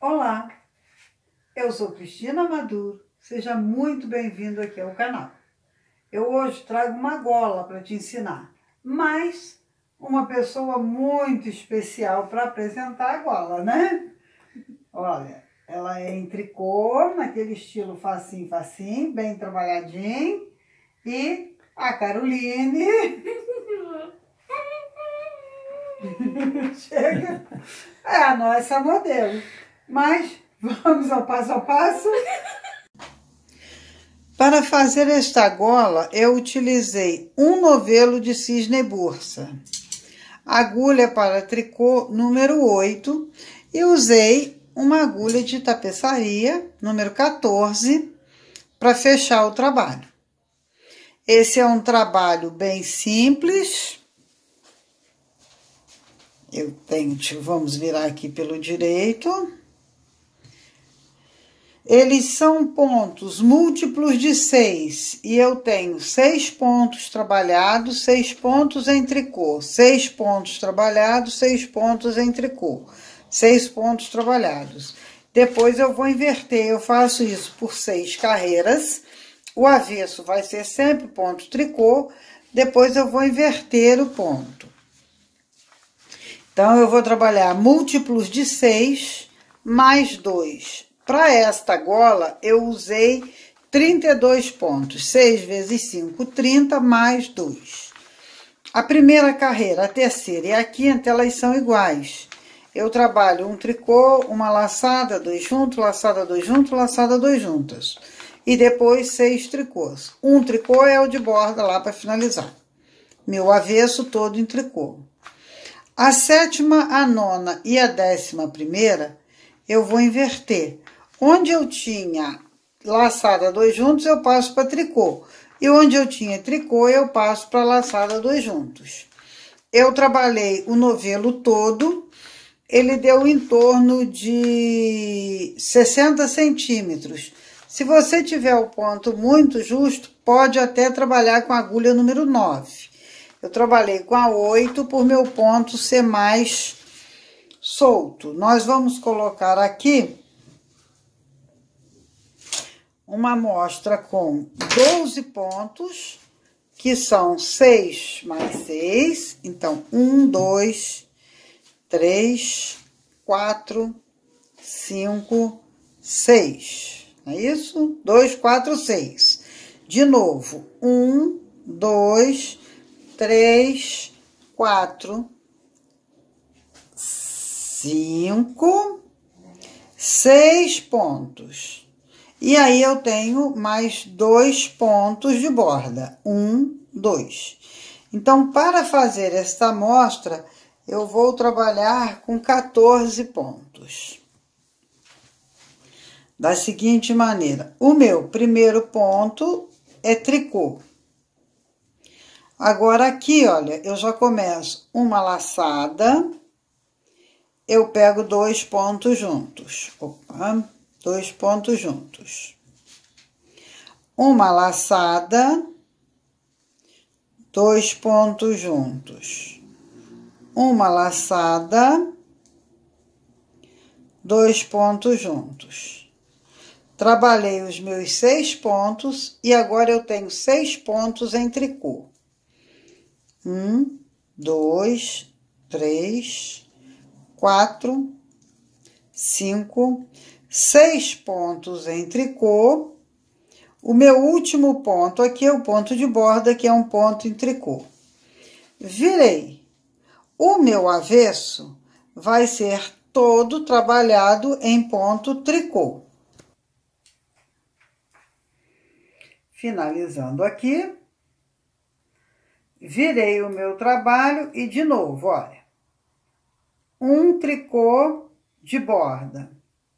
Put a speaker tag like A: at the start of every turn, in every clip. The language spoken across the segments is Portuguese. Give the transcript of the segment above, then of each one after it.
A: Olá, eu sou Cristina Maduro, seja muito bem-vindo aqui ao canal. Eu hoje trago uma gola para te ensinar, mas uma pessoa muito especial para apresentar a gola, né? Olha, ela é em tricô, naquele estilo facinho, facinho, bem trabalhadinho, e a Caroline... Chega, é a nossa modelo, mas vamos ao passo a passo. Para fazer esta gola, eu utilizei um novelo de cisne bursa, agulha para tricô número 8 e usei uma agulha de tapeçaria número 14 para fechar o trabalho. Esse é um trabalho bem simples. Vamos virar aqui pelo direito. Eles são pontos múltiplos de 6 e eu tenho 6 pontos trabalhados, 6 pontos em tricô, 6 pontos trabalhados, 6 pontos em tricô, 6 pontos trabalhados. Depois eu vou inverter, eu faço isso por 6 carreiras, o avesso vai ser sempre ponto tricô, depois eu vou inverter o ponto. Então, eu vou trabalhar múltiplos de 6 mais 2. Para esta gola, eu usei 32 pontos. 6 vezes 5, 30, mais 2. A primeira carreira, a terceira e a quinta, elas são iguais. Eu trabalho um tricô, uma laçada, 2 juntos, laçada 2 juntos, laçada 2 juntas. E depois 6 tricôs. Um tricô é o de borda lá para finalizar. Meu avesso todo em tricô. A sétima, a nona e a 11ª, eu vou inverter. Onde eu tinha laçada 2 juntos, eu passo para tricô. E onde eu tinha tricô, eu passo para laçada 2 juntos. Eu trabalhei o novelo todo, ele deu em torno de 60 centímetros. Se você tiver o ponto muito justo, pode até trabalhar com a agulha número 9. Eu trabalhei com a 8 por meu ponto ser mais solto. Nós vamos colocar aqui uma amostra com 12 pontos, que são 6 mais 6. Então, 1, 2, 3, 4, 5, 6. Não é isso? 2, 4, 6. De novo, 1, 2, 3, 4, 5, 6 pontos. E aí, eu tenho mais 2 pontos de borda. 1, 2. Então, para fazer esta amostra, eu vou trabalhar com 14 pontos. Da seguinte maneira, o meu primeiro ponto é tricô. Agora, aqui, olha, eu já começo uma laçada, eu pego 2 pontos juntos. Opa, 2 pontos juntos. Uma laçada, 2 pontos juntos. Uma laçada, 2 pontos juntos. Trabalhei os meus 6 pontos e agora eu tenho 6 pontos em tricô. 1, 2, 3, 4, 5, 6 pontos em tricô. O meu último ponto aqui é o ponto de borda, que é um ponto em tricô. Virei. O meu avesso vai ser todo trabalhado em ponto tricô. Finalizando aqui. Virei o meu trabalho e, de novo, olha, um tricô de borda,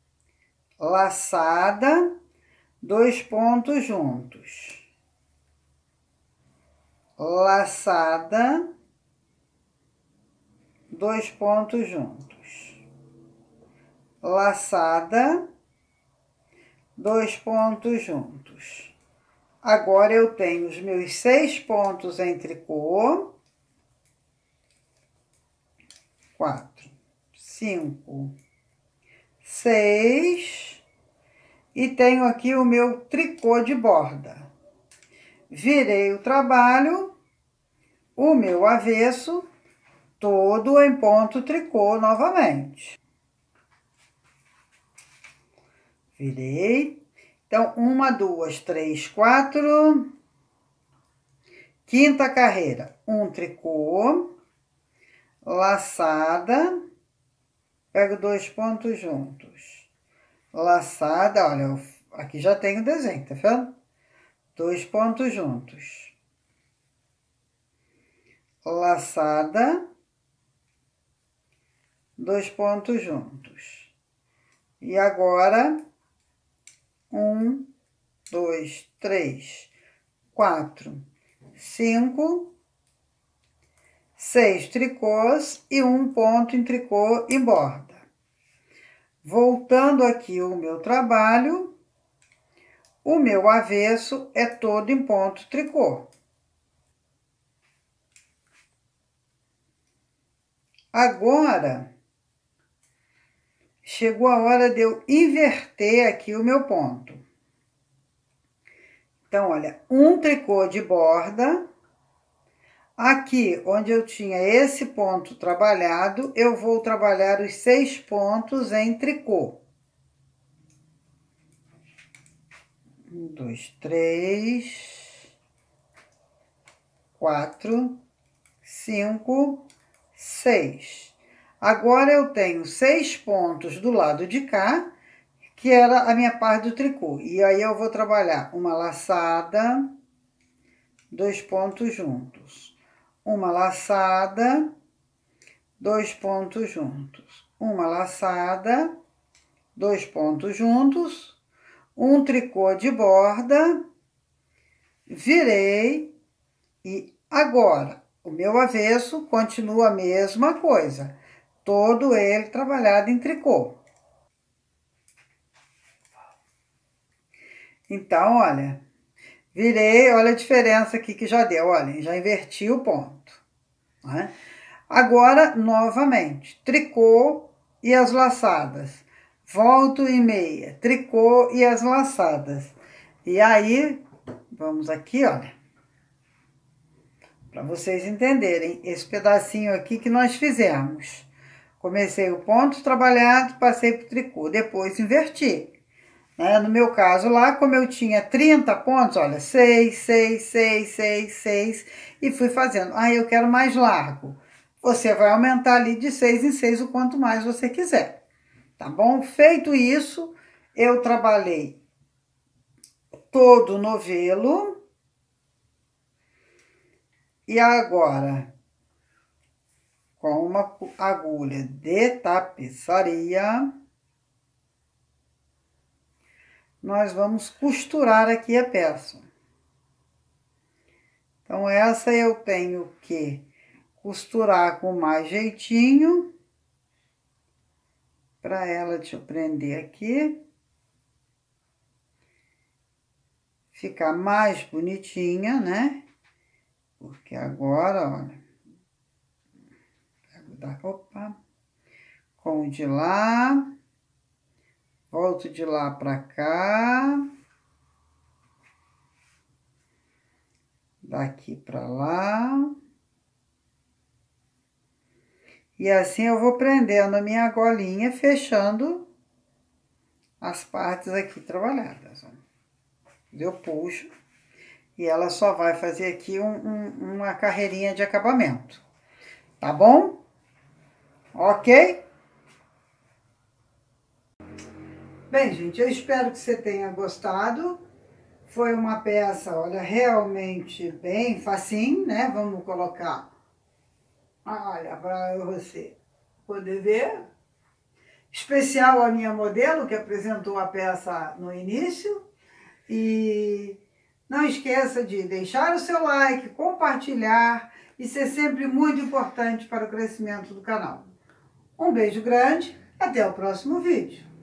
A: laçada, 2 pontos juntos, laçada, 2 pontos juntos, laçada, 2 pontos juntos. Agora, eu tenho os meus 6 pontos em tricô. 4, 5, 6 e tenho aqui o meu tricô de borda. Virei o trabalho, o meu avesso, todo em ponto tricô novamente. Virei. Então, 1, 2, 3, 4. Quinta carreira, um tricô, laçada, pego 2 pontos juntos. Laçada, olha, aqui já tem o desenho, tá vendo? 2 pontos juntos. Laçada, 2 pontos juntos. E agora, 1, 2, 3, 4, 5, 6 tricôs e 1 ponto em tricô em borda. Voltando aqui o meu trabalho, o meu avesso é todo em ponto tricô. Agora, chegou a hora de eu inverter aqui o meu ponto. Então, olha, um tricô de borda. Aqui, onde eu tinha esse ponto trabalhado, eu vou trabalhar os 6 pontos em tricô. 1, 2, 3, 4, 5, 6. Agora, eu tenho 6 pontos do lado de cá, que era a minha parte do tricô. E aí, eu vou trabalhar uma laçada, 2 pontos juntos. Uma laçada, 2 pontos juntos. Uma laçada, 2 pontos juntos. Um tricô de borda, virei. E agora, o meu avesso continua a mesma coisa. Todo ele trabalhado em tricô. Então, olha, virei, olha a diferença aqui que já deu, olha, já inverti o ponto, né? Agora, novamente, tricô e as laçadas. Volto em meia, tricô e as laçadas. E aí, vamos aqui, olha, para vocês entenderem esse pedacinho aqui que nós fizemos. Comecei o ponto trabalhado, passei pro tricô, depois inverti. No meu caso lá, como eu tinha 30 pontos, olha, 6, 6, 6, 6, 6, e fui fazendo. Ah, eu quero mais largo. Você vai aumentar ali de 6 em 6 o quanto mais você quiser, tá bom? Feito isso, eu trabalhei todo o novelo. E agora, com uma agulha de tapeçaria, nós vamos costurar aqui a peça. Então, essa eu tenho que costurar com mais jeitinho. Para ela, deixa eu prender aqui. Ficar mais bonitinha, né? Porque agora, olha. Pego da roupa. Com o de lá. Volto de lá pra cá. Daqui pra lá. E assim eu vou prendendo a minha golinha, fechando as partes aqui trabalhadas. Eu puxo e ela só vai fazer aqui uma carreirinha de acabamento. Tá bom? Ok? Bem, gente, eu espero que você tenha gostado. Foi uma peça, olha, realmente bem facinho, né? Vamos colocar, olha, para você poder ver. Especial a minha modelo, que apresentou a peça no início. E não esqueça de deixar o seu like, compartilhar. Isso é sempre muito importante para o crescimento do canal. Um beijo grande, até o próximo vídeo.